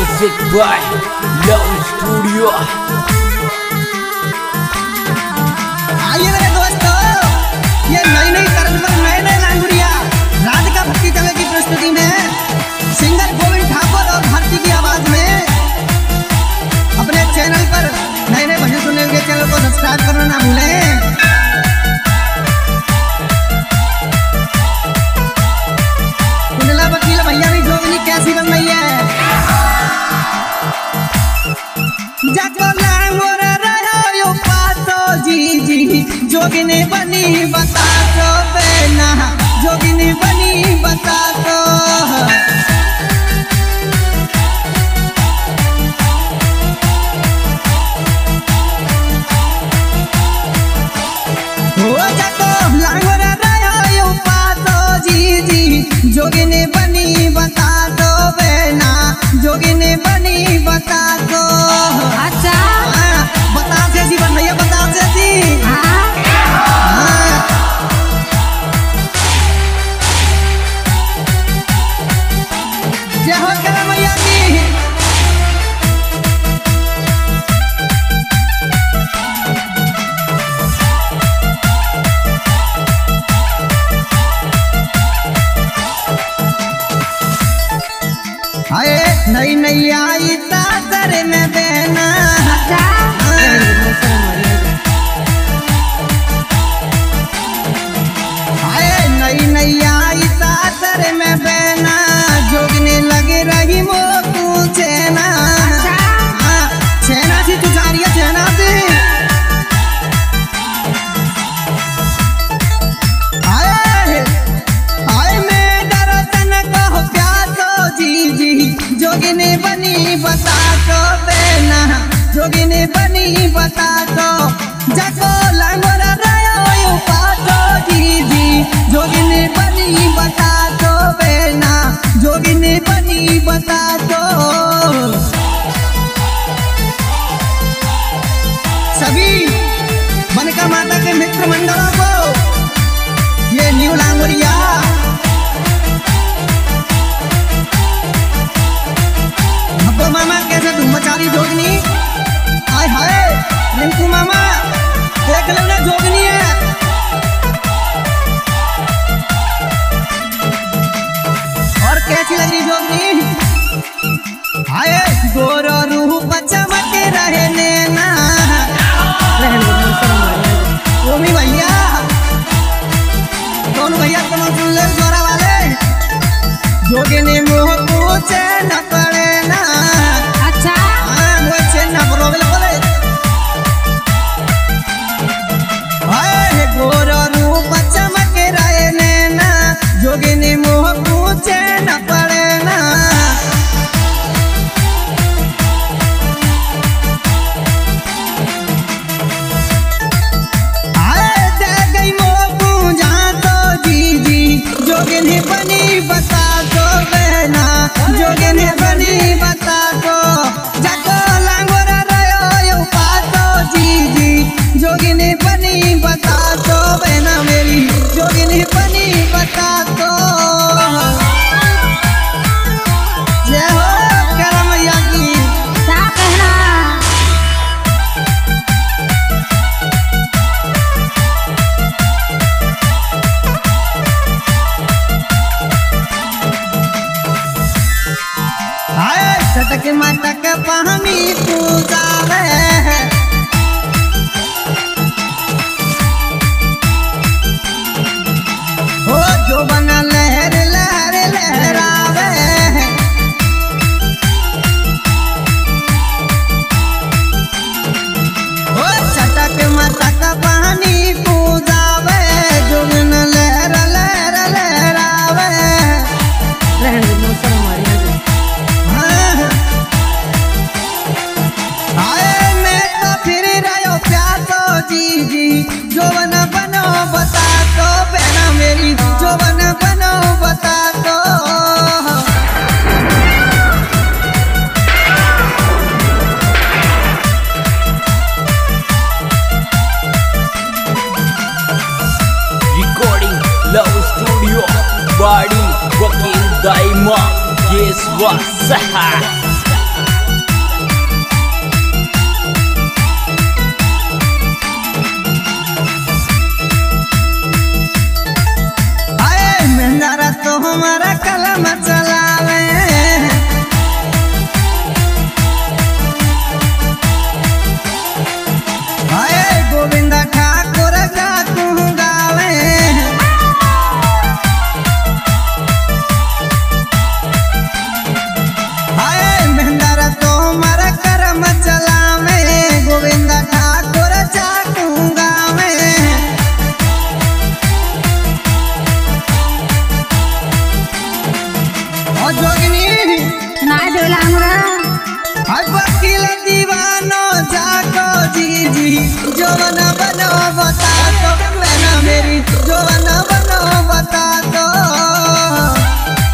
Music by Love Studio। आइए मेरे दोस्तों, ये नई नई तर्ज पर नए नए लांगुरिया राधिका भक्ति चले की प्रस्तुति में सिंगर गोविंद ठाकुर और भारती की आवाज में अपने चैनल पर नए नए भजन सुनने के चैनल को सब्सक्राइब करना ना भूलें। कुंडला वकील भैया भी जोगनी कैसी बन रही है। जाको लांगोर रहो पातो जी जोगिनी बनी बता दो बेना, जोगिनी बनी बता दो। हो जाको लांगोर रहो पातो जी जोगिनी बनी बता दो बेना, जोगिनी बनी बता दो। अच्छा बता से जी बन रही है, बता से जी। जय हो करा मैया की। आए नई नई आई तातर में बहना। आए नई नई आई तातर में बहना, जोगने लगे रही मो तू चेना। चेना सी तू जा रही है, चेना सी। आए आए मैं दर्शन को प्यासो जी जोगिनी बनी बता दो बेना, जोगिनी बनी बता दो। जाको लांगोरा रयो पातो जी जोगिनी बनी बता दो बेना, जोगिनी बनी बता दो। सभी बनकर माता के मित्र मंडलों को ये न्यू लांगोरिया भब्बो मामा कैसे धूम मचा रही जोगनी। आय हाय रिंकू मामा देख लो ना, जोगनी है। और कैसी लग रही जोगनी। हाय गोरा रूह चमक रहे नैना। ओमी भैया दोनों भैया कमल सुन ले गोरा वाले। जोगिनी मुँह पूछे न पड़े ना। अच्छा मुझे न बोले बोले। हाय गोरा रूप चमक रहे नैना, जोगिनी मुँह पूछे न पड़े ना। हाय दे गई मोह पूजा तो जी जोगिनी बनी बता दो बेना, जोगिनी बनी बता दो। जाको लांगोरा रयो पातो जी जोगिनी बनी बता दो बेना मेरी, जोगिनी बनी बता दो। जय हो करा मैया की। क्या कहना। हाय सटक मटक पानी पूजा रे। हो जो बना लहर लहर लहरावे। हो सटक मटक पानी पूजावे, जो बना लहर लहर लहरावे। आए मैं तो फिर रहो प्यासो जी जोवन बनो बता दो बेना मेरी, जोवन बनो बता दो। Recording Love Studio Body Wakil Daima Yes was वकील दीवानो जाको जी जवन बनो बता दो बहना मेरी जवन बनो बता दो